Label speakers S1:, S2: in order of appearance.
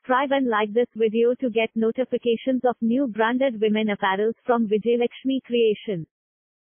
S1: subscribe and like this video to get notifications of new branded women apparels from Vijayalakshmi Creation.